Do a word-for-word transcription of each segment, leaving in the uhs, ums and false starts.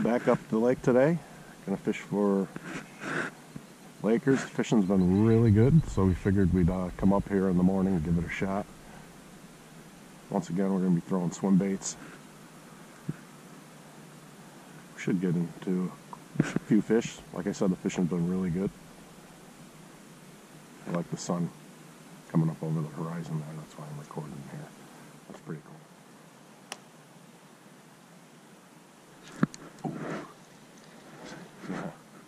Back up the lake today. Gonna fish for Lakers. Fishing's been really good, so we figured we'd uh, come up here in the morning and give it a shot. Once again, we're gonna be throwing swim baits. We should get into a few fish. Like I said, the fishing's been really good. I like the sun coming up over the horizon there. That's why I'm recording here. That's pretty cool. Yeah.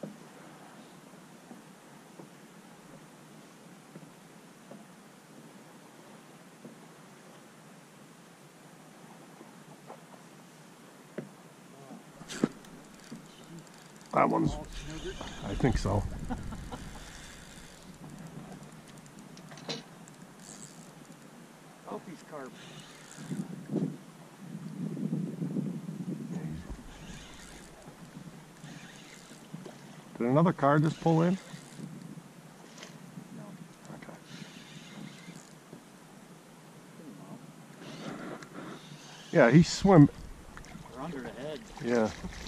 That one's, I think so. Oh, he's carp. Did another car just pull in? No. Okay. Yeah, he swim. We're under the head. Yeah.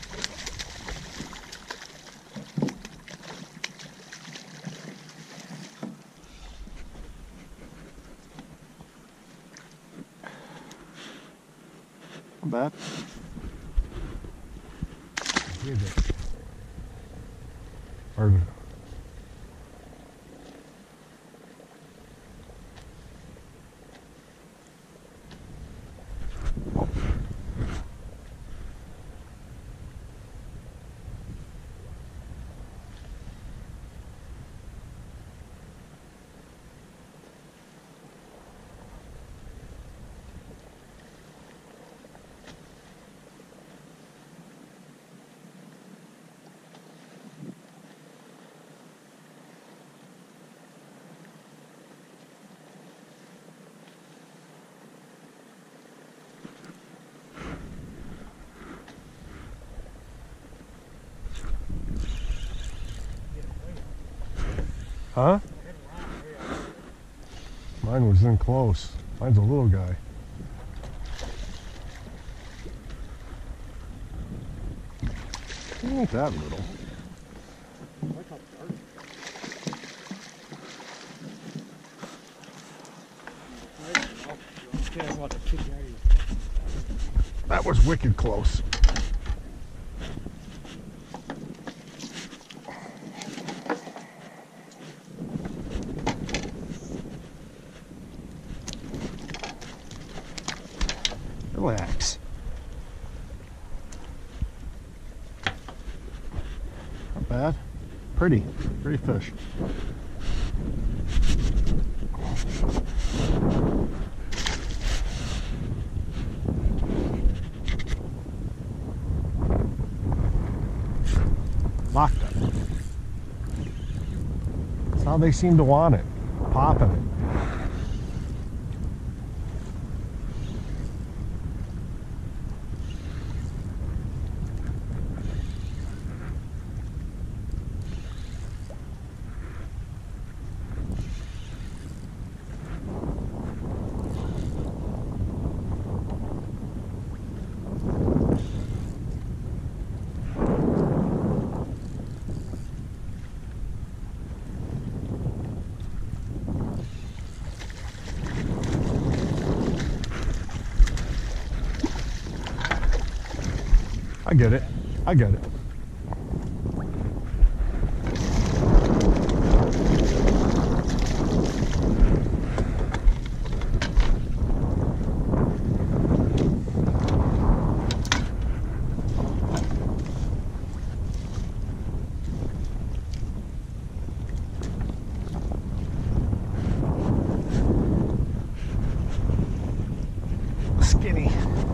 Not bad. Or Huh? Mine was in close. Mine's a little guy. He ain't that little. That was wicked close. Relax. Not bad. Pretty. Pretty fish. Locked it. That's how they seem to want it. Popping it. I get it. I get it. Skinny.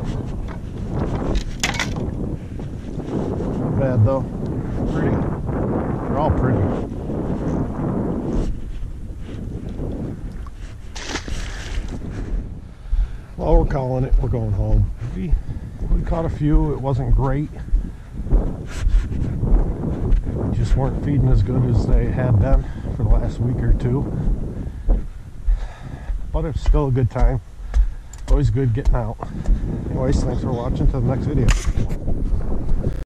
Bad though. Pretty. They're all pretty. Well, we're calling it. We're going home. We, we caught a few. It wasn't great. Just weren't feeding as good as they had been for the last week or two. But it's still a good time. Always good getting out. Anyways, thanks for watching. Till the next video.